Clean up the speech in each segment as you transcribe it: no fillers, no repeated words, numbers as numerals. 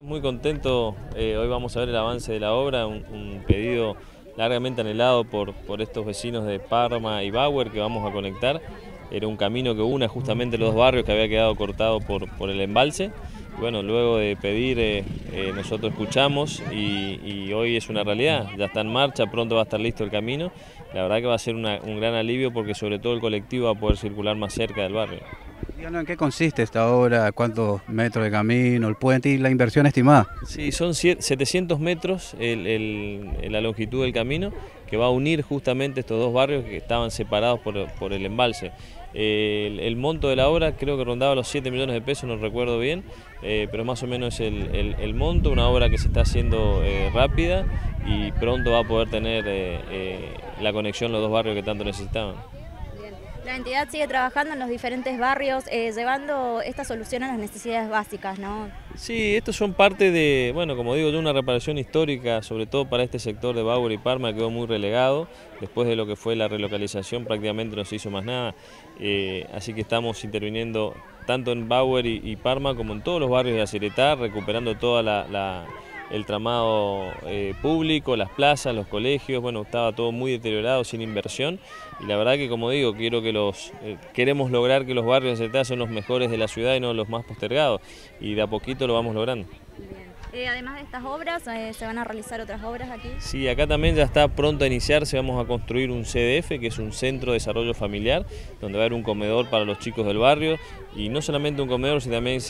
Muy contento, hoy vamos a ver el avance de la obra, un pedido largamente anhelado por estos vecinos de Parma y Bauer que vamos a conectar. Era un camino que une justamente los dos barrios que había quedado cortado por el embalse. Bueno, luego de pedir, nosotros escuchamos y hoy es una realidad, ya está en marcha, pronto va a estar listo el camino. La verdad que va a ser un gran alivio porque sobre todo el colectivo va a poder circular más cerca del barrio. Díganos en qué consiste esta obra, cuántos metros de camino, el puente y la inversión estimada. Sí, son 700 metros la longitud del camino que va a unir justamente estos dos barrios que estaban separados por el embalse. El monto de la obra creo que rondaba los 7 millones de pesos, no recuerdo bien, pero más o menos el monto, una obra que se está haciendo rápida y pronto va a poder tener la conexión los dos barrios que tanto necesitaban. La entidad sigue trabajando en los diferentes barrios, llevando esta solución a las necesidades básicas, ¿no? Sí, estos son parte de, bueno, como digo yo, una reparación histórica, sobre todo para este sector de Bauer y Parma, quedó muy relegado. Después de lo que fue la relocalización prácticamente no se hizo más nada, así que estamos interviniendo tanto en Bauer y Parma como en todos los barrios de Yacyretá, recuperando toda el tramado público, las plazas, los colegios. Bueno, estaba todo muy deteriorado, sin inversión, y la verdad que, como digo, queremos lograr que los barrios de Yacyretá sean los mejores de la ciudad y no los más postergados, y de a poquito lo vamos logrando. Además de estas obras, ¿se van a realizar otras obras aquí? Sí, acá también ya está pronto a iniciarse, vamos a construir un CDF, que es un Centro de Desarrollo Familiar, donde va a haber un comedor para los chicos del barrio, y no solamente un comedor, sino también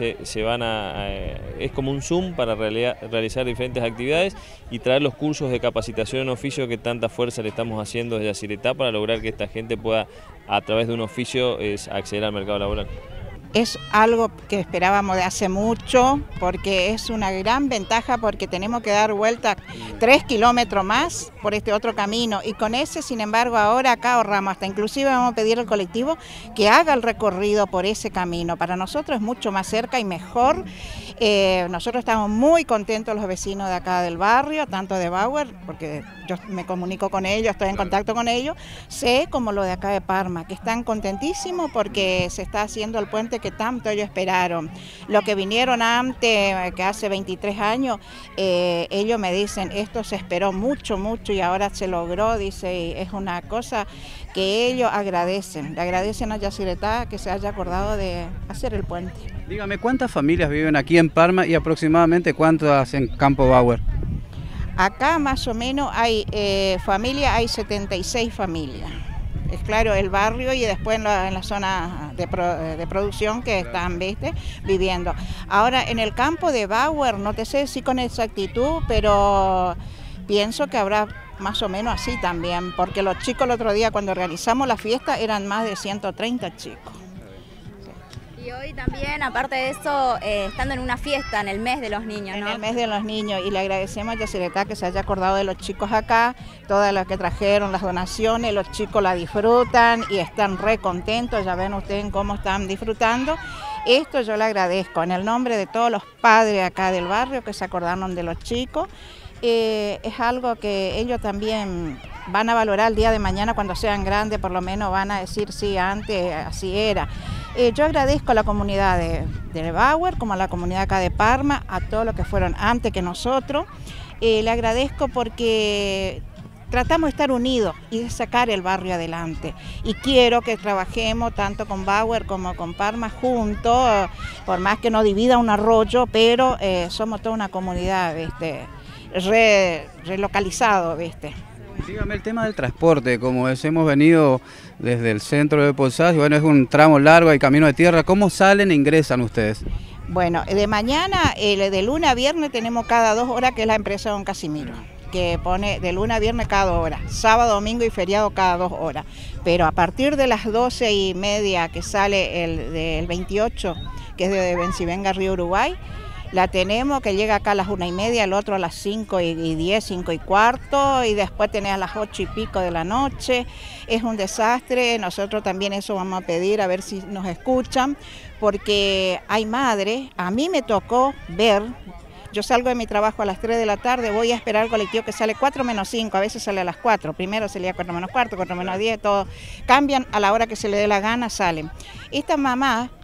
es como un Zoom para realizar diferentes actividades y traer los cursos de capacitación en oficio que tanta fuerza le estamos haciendo desde Yacyretá para lograr que esta gente pueda, a través de un oficio, acceder al mercado laboral. Es algo que esperábamos de hace mucho, porque es una gran ventaja, porque tenemos que dar vuelta 3 kilómetros más por este otro camino, y con ese, sin embargo, ahora acá ahorramos, hasta inclusive vamos a pedir al colectivo que haga el recorrido por ese camino. Para nosotros es mucho más cerca y mejor. Nosotros estamos muy contentos, los vecinos de acá del barrio, tanto de Bauer, porque yo me comunico con ellos, estoy en contacto con ellos, sé como lo de acá de Parma, que están contentísimos porque se está haciendo el puente que tanto ellos esperaron. Lo que vinieron antes, que hace 23 años, ellos me dicen, esto se esperó mucho, mucho y ahora se logró, dice, y es una cosa que ellos agradecen. Le agradecen a Yacyretá que se haya acordado de hacer el puente. Dígame, ¿cuántas familias viven aquí en Parma y aproximadamente cuántas en Campo Bauer? Acá más o menos hay familias, hay 76 familias. Es claro, el barrio y después en la zona de producción que están, ¿viste?, viviendo. Ahora, en el campo de Bauer, no te sé decir con exactitud, pero pienso que habrá más o menos así también, porque los chicos el otro día cuando organizamos la fiesta eran más de 130 chicos. Y hoy también, aparte de eso, estando en una fiesta en el mes de los niños, ¿no? En el mes de los niños, y le agradecemos a Yacyretá que se haya acordado de los chicos acá, todas las que trajeron las donaciones, los chicos la disfrutan y están re contentos, ya ven ustedes cómo están disfrutando. Esto yo le agradezco en el nombre de todos los padres acá del barrio que se acordaron de los chicos. Es algo que ellos también van a valorar el día de mañana cuando sean grandes, por lo menos van a decir, sí, antes así era. Yo agradezco a la comunidad de Bauer, como a la comunidad acá de Parma, a todos los que fueron antes que nosotros. Le agradezco porque tratamos de estar unidos y de sacar el barrio adelante. Y quiero que trabajemos tanto con Bauer como con Parma juntos, por más que nos divida un arroyo, pero somos toda una comunidad, ¿viste?, relocalizado, ¿viste? Dígame el tema del transporte, como hemos venido desde el centro de Posadas, y bueno, es un tramo largo, hay camino de tierra, ¿cómo salen e ingresan ustedes? Bueno, de mañana, de lunes a viernes tenemos cada 2 horas, que es la empresa Don Casimiro, que pone de lunes a viernes cada 2 horas, sábado, domingo y feriado cada 2 horas. Pero a partir de las 12:30 que sale el 28, que es de Bencivenga, Río Uruguay, la tenemos, que llega acá a las 1:30, el otro a las 5:10, 5:15, y después tenés a las 8 y pico de la noche. Es un desastre, nosotros también eso vamos a pedir, a ver si nos escuchan, porque hay madres, a mí me tocó ver, yo salgo de mi trabajo a las 3 de la tarde, voy a esperar al colectivo que sale 4 menos 5, a veces sale a las 4, primero salía 4 menos cuarto, 4 menos 10, todo cambian a la hora que se le dé la gana, salen. Esta mamá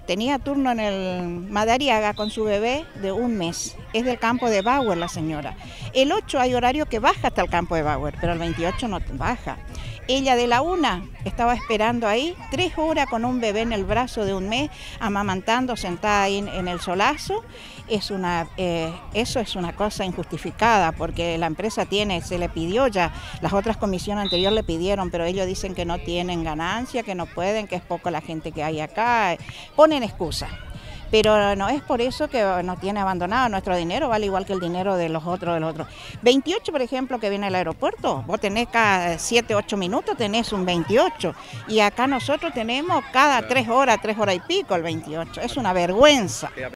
tenía turno en el Madariaga con su bebé de 1 mes. Es del campo de Bauer la señora. El 8 hay horario que baja hasta el campo de Bauer, pero el 28 no baja. Ella de la 1 estaba esperando ahí 3 horas con un bebé en el brazo de 1 mes, amamantando, sentada ahí en el solazo. Eso es una cosa injustificada, porque la empresa se le pidió ya, las otras comisiones anteriores le pidieron, pero ellos dicen que no tienen ganancia, que no pueden, que es poco la gente que hay acá, ponen excusas. Pero no es por eso que nos tiene abandonado. Nuestro dinero vale igual que el dinero de los otros. 28, por ejemplo, que viene al aeropuerto, vos tenés cada 7, 8 minutos, tenés un 28. Y acá nosotros tenemos cada 3 horas y pico el 28. Es una vergüenza.